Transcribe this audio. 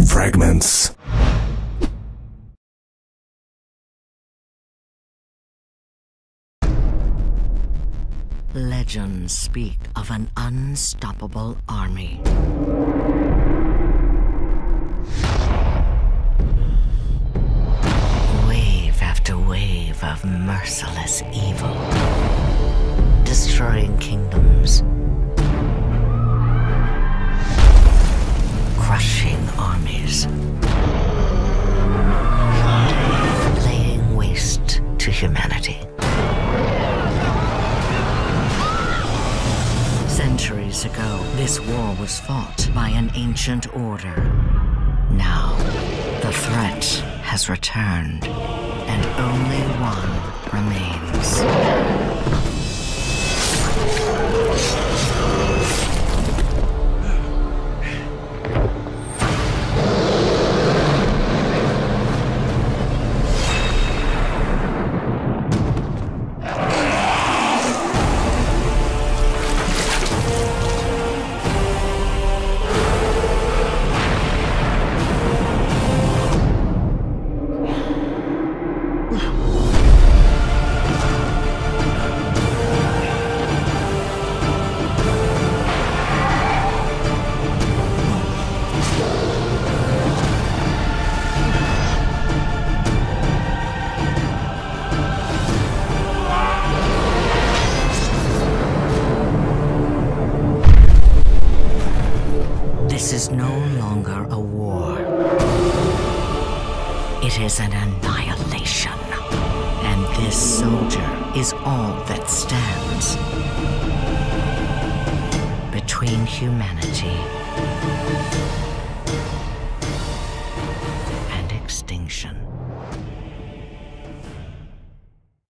Fragments. Legends speak of an unstoppable army. Wave after wave of merciless evil, destroying kingdoms, crushing armies, laying waste to humanity. Centuries ago, this war was fought by an ancient order. Now, the threat has returned, and only one remains. This is no longer a war. It is an annihilation. And this soldier is all that stands between humanity and extinction.